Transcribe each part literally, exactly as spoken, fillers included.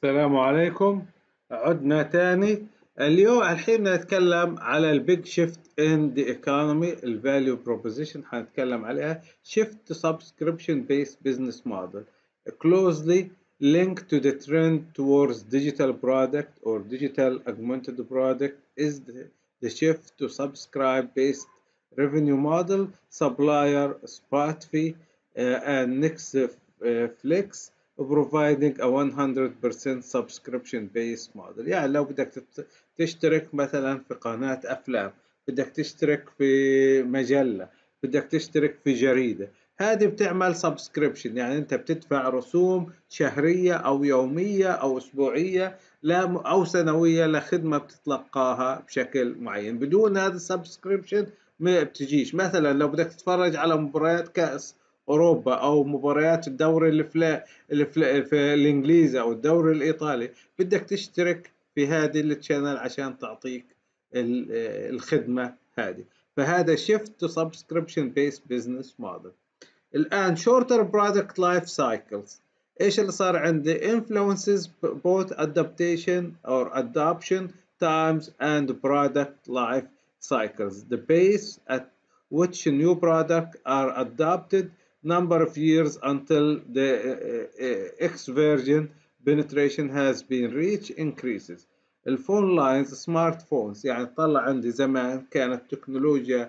السلام عليكم. عدنا تاني. اليوم الحين نتكلم على البيج شيفت ان ذا ايكونومي، الفاليو بروبوزيشن حنتكلم عليها. shift to subscription based business model closely linked to the trend towards digital product or digital augmented product is the, the shift to subscribe based revenue model. Supplier Spotify uh, and Netflix providing a one hundred percent subscription based model. يعني لو بدك تشترك مثلا في قناة أفلام، بدك تشترك في مجلة، بدك تشترك في جريدة، هذه بتعمل subscription، يعني أنت بتدفع رسوم شهرية أو يومية أو أسبوعية لا أو سنوية لخدمة بتتلقاها بشكل معين. بدون هذا السبسكريبشن ما بتجيش. مثلا لو بدك تتفرج على مباريات كأس أوروبا أو مباريات الدوري الفلا الفلا في الإنجليزي أو الدوري الإيطالي، بدك تشترك في هذه التشانل عشان تعطيك الخدمة هذه. فهذا shift to subscription based business model. الآن shorter product life cycles. إيش اللي صار عندي؟ influences both adaptation or adoption times and product life cycles. The pace at which new products are adopted, number of years until the uh, uh, X version penetration has been reached increases. الفون لاينز سمارت فونز، يعني طلع عندي زمان كانت تكنولوجيا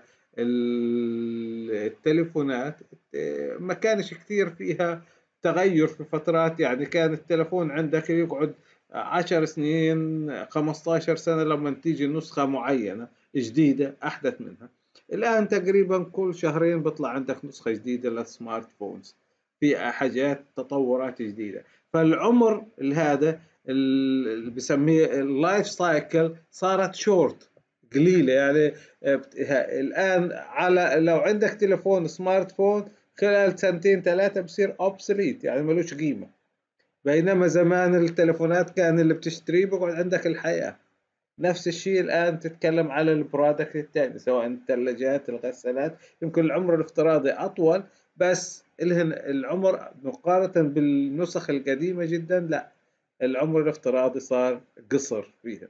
التليفونات ما كانش كثير فيها تغير في فترات، يعني كان التليفون عندك يقعد عشر سنين خمستاشر سنة لما تيجي نسخة معينة جديدة أحدث منها. الآن تقريبا كل شهرين بطلع عندك نسخة جديدة للسمارت فونز، في حاجات تطورات جديدة. فالعمر هذا اللي بسميه اللايف سايكل صارت شورت قليلة. يعني الآن على لو عندك تليفون سمارت فون خلال سنتين ثلاثة بصير obsolete، يعني ملوش قيمة. بينما زمان التليفونات كان اللي بتشتريه بقعد عندك الحياة. نفس الشيء الآن تتكلم على البرودكت الثاني، سواء الثلاجات الغسالات، يمكن العمر الافتراضي أطول، بس الهن العمر مقارنة بالنسخ القديمة جدا لا، العمر الافتراضي صار قصر فيها.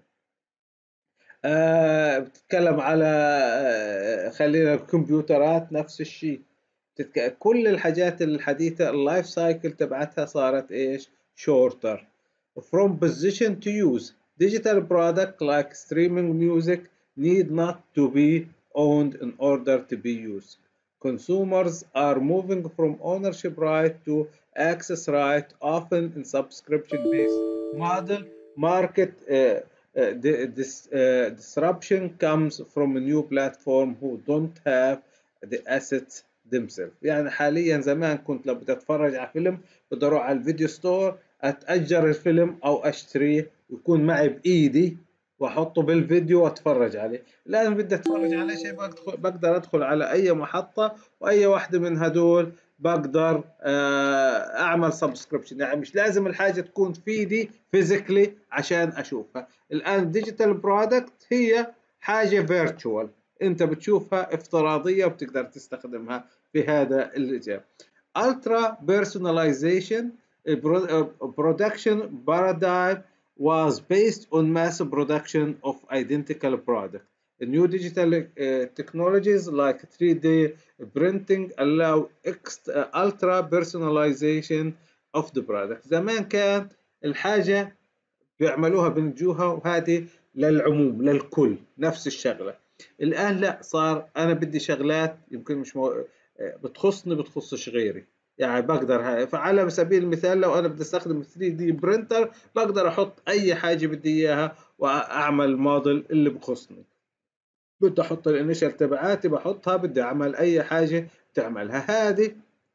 آه بتتكلم على آه خلينا الكمبيوترات نفس الشيء. تتك... كل الحاجات الحديثة اللايف سايكل تبعتها صارت ايش؟ shorter. From position to use, digital product like streaming music need not to be owned in order to be used. Consumers are moving from ownership right to access right, often in subscription-based model. Market uh, uh, this uh, disruption comes from a new platform who don't have the assets themselves. يعني حاليا زمان كنت لو بدي اتفرج على فيلم بدي اروح على الفيديو ستور اتأجر الفيلم او اشتريه ويكون معي بايدي واحطه بالفيديو واتفرج عليه. الان بدي اتفرج على شيء بقدر ادخل على اي محطة واي واحدة من هدول بقدر اعمل سبسكريبشن. يعني مش لازم الحاجة تكون في ايدي فيزيكلي عشان اشوفها. الان ديجيتال برودكت هي حاجة فيرتشوال، انت بتشوفها افتراضية وبتقدر تستخدمها في هذا الجانب. Ultra personalization production paradigm was based on mass production of identical product. New digital uh, technologies like three D printing allow ultra personalization of the product. زمان كان الحاجة بيعملوها بنجوها وهذه للعموم للكل نفس الشغلة. الآن لا، صار أنا بدي شغلات يمكن مش مو... بتخصني بتخصش غيري، يعني بقدر هاي. فعلى سبيل المثال لو أنا بدي استخدم ثري دي برينتر بقدر أحط أي حاجة بدي إياها وأعمل موديل اللي بخصني. بدي أحط الانيشال تبعاتي بحطها، بدي أعمل أي حاجة بتعملها. هذه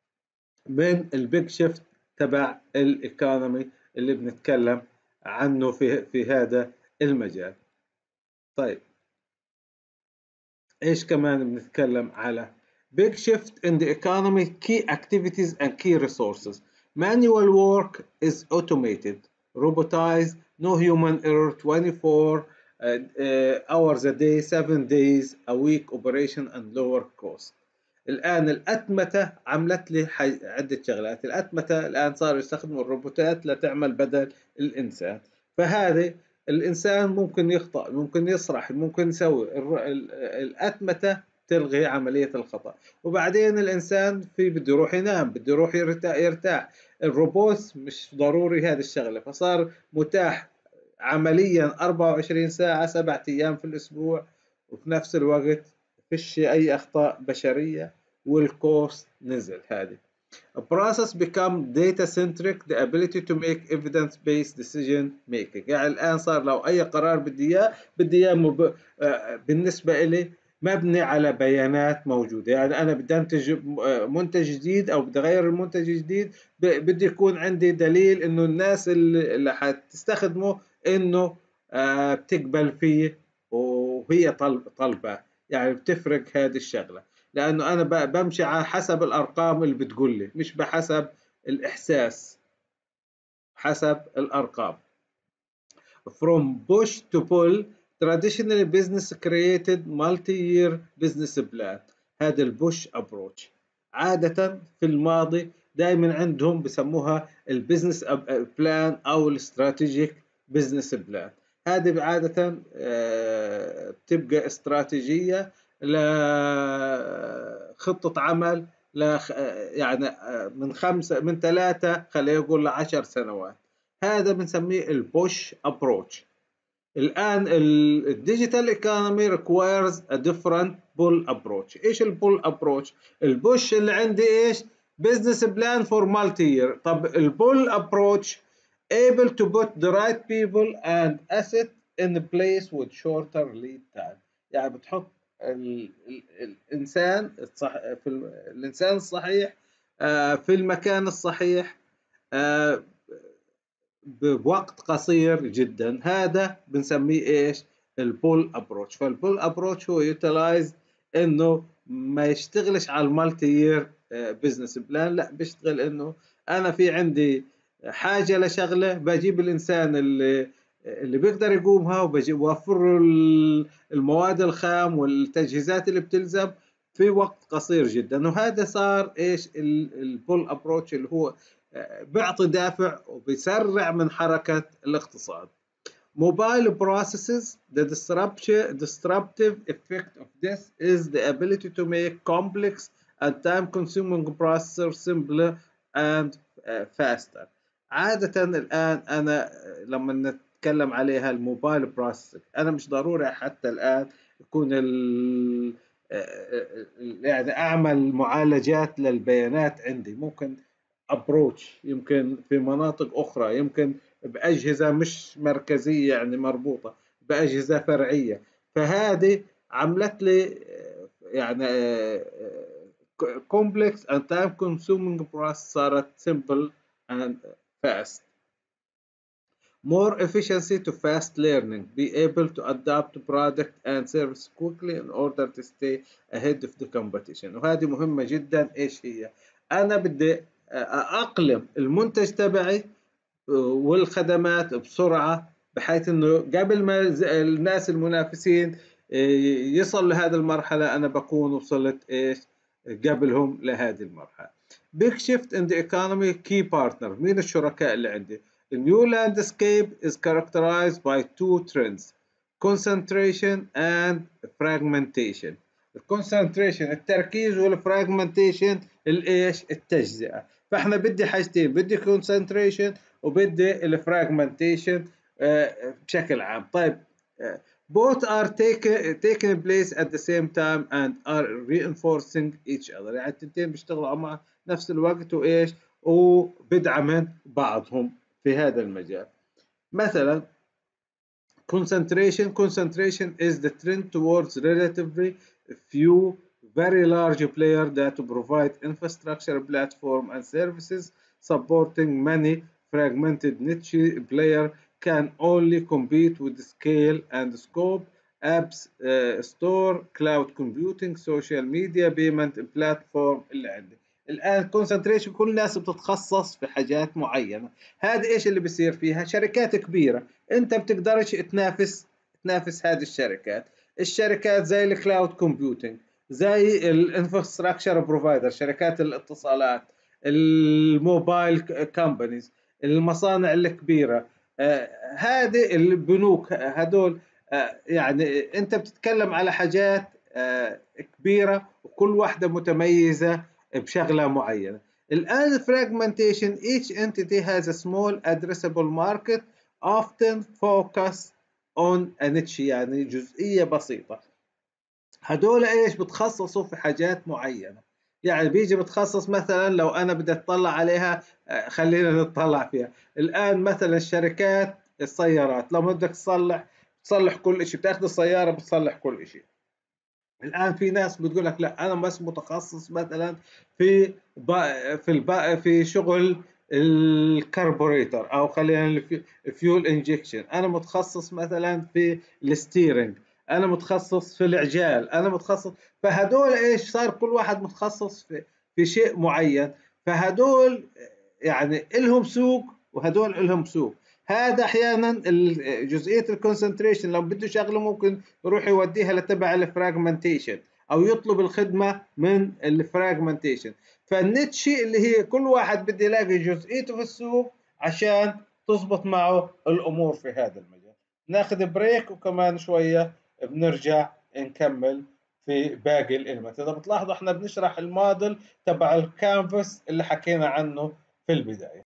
من البيج شيفت تبع الايكونومي اللي بنتكلم عنه في في هذا المجال. طيب ايش كمان بنتكلم على big shift in the economy key activities and key resources. Manual work is automated, robotized, no human error, twenty-four uh, uh, hours a day, seven days a week operation and lower cost. الآن الأتمتة عملت لي عدة شغلات. الأتمتة الآن صاروا يستخدموا الروبوتات لتعمل بدل الإنسان. فهذه الإنسان ممكن يخطأ، ممكن يسرح، ممكن يسوي. الأتمتة تلغي عملية الخطأ. وبعدين الإنسان في بده يروح ينام، بده يروح يرتاح. الروبوت مش ضروري هذه الشغلة، فصار متاح عمليا أربعة وعشرين ساعة سبعة أيام في الأسبوع، وفي نفس الوقت فيش أي أخطاء بشرية، والكوست نزل. هذه A process become data centric, the ability to make evidence based decision making. يعني الآن صار لو أي قرار بدي إياه بدي إياه مب... بالنسبة إلي مبني على بيانات موجودة. يعني أنا بدي أنتج منتج جديد أو بدي أغير المنتج الجديد، بدي يكون عندي دليل إنه الناس اللي, اللي حتستخدمه إنه بتقبل فيه وهي طلب طلبة. يعني بتفرق هذه الشغلة، لأنه أنا بمشي على حسب الأرقام اللي بتقول لي، مش بحسب الإحساس، حسب الأرقام. From push to pull, traditionally business created multi-year business plan. هذا البوش approach. عادة في الماضي دائما عندهم بسموها البزنس بلان أو الاستراتيجيك بزنس بلان. هذه عادة بتبقى استراتيجية لخطة عمل ل يعني من خمسة من ثلاثة خلينا نقول لعشر سنوات. هذا بنسميه البوش ابروتش. الان الديجيتال ايكونومي ريكوايرز ا ديفرنت بول ابروتش. ايش البول ابروتش؟ البوش اللي عندي ايش؟ بزنس بلان فور مالتي يير. طب البول ابروتش able to put the right people and asset in place with shorter lead time. يعني بتحط ال ال الانسان الصح في الانسان الصحيح في المكان الصحيح بوقت قصير جدا. هذا بنسميه ايش؟ البول ابروتش. فالبول ابروتش هو يوتيلايز انه ما يشتغلش على المالتي يير بزنس بلان، لا بيشتغل انه انا في عندي حاجه لشغله، بجيب الانسان اللي اللي بيقدر يقومها، وبجيب بوفر له المواد الخام والتجهيزات اللي بتلزم في وقت قصير جدا. وهذا صار ايش؟ البول ابروتش اللي هو بيعطي دافع وبيسرع من حركة الاقتصاد. Mobile processes, the disruptive effect of this is the ability to make complex and time-consuming processors simpler and faster. عادة الآن أنا لما نتكلم عليها الموبايل بروسيسنج، أنا مش ضروري حتى الآن يكون ال يعني أعمل معالجات للبيانات عندي. ممكن ابروتش يمكن في مناطق اخرى، يمكن باجهزه مش مركزيه يعني مربوطه باجهزه فرعيه. فهذه عملت لي يعني complex and time consuming process صارت simple and fast. More efficiency to fast learning, be able to adapt product and service quickly in order to stay ahead of the competition. وهذه مهمة جدا. ايش هي؟ انا بدي اقلم المنتج تبعي والخدمات بسرعة، بحيث انه قبل ما الناس المنافسين يصل لهذه المرحلة انا بكون وصلت ايش قبلهم لهذه المرحلة. Big shift in the economy key partner. مين الشركاء اللي عندي؟ The new landscape is characterized by two trends: concentration and fragmentation. الكونسنتريشن التركيز، والفراجمنتيشن الايش؟ التجزئة. فاحنا بدي حاجتين، بدي concentration وبدي الفراجمنتيشن بشكل عام. طيب both are taken taking place at the same time and are reinforcing each other. يعني التنتين بيشتغلوا مع نفس الوقت وايش؟ وبدعمن بعضهم في هذا المجال. مثلا concentration concentration is the trend towards relatively few very large players that provide infrastructure, platform and services supporting many fragmented niche players can only compete with scale and scope. apps, uh, store, cloud computing, social media, payment platform اللي عندي. الآن concentration كل الناس بتتخصص في حاجات معينة. هذا إيش اللي بيصير فيها؟ شركات كبيرة أنت بتقدرش تنافس تنافس هذه الشركات. الشركات زي الكلاود كومبيوتينج، زي الانفراستراكشر بروفايدر، شركات الاتصالات، الموبايل كامبانيز، المصانع الكبيرة، آه، هذه البنوك هدول. آه، يعني انت بتتكلم على حاجات آه، كبيرة وكل واحدة متميزة بشغلة معينة. الآن fragmentation each entity has a small addressable market often focus on a niche، يعني جزئية بسيطة. هدول ايش بتخصصوا في حاجات معينة، يعني بيجي بتخصص مثلا لو انا بدي اطلع عليها. آه، خلينا نطلع فيها الان مثلا شركات السيارات، لو بدك تصلح تصلح كل شيء، بتاخذ السيارة بتصلح كل شيء. الان في ناس بتقول لك لا انا بس متخصص مثلا في با في البا في شغل الكربوريتر، او خلينا الفيول انجكشن، انا متخصص مثلا في الستيرنج، انا متخصص في العجال، انا متخصص. فهدول ايش صار كل واحد متخصص في في شيء معين. فهدول يعني لهم سوق وهدول لهم سوق. هذا احيانا جزئيه الكونسنتريشن لو بده شغله ممكن يروح يوديها لتبع الفراجمنتيشن او يطلب الخدمه من الفراجمنتيشن. فالنيتشي اللي هي كل واحد بده يلاقي جزئيته في السوق عشان تزبط معه الامور في هذا المجال. ناخذ بريك وكمان شويه بنرجع نكمل في باقي الالمنت. اذا بتلاحظوا احنا بنشرح الموديل تبع الكانفاس اللي حكينا عنه في البدايه.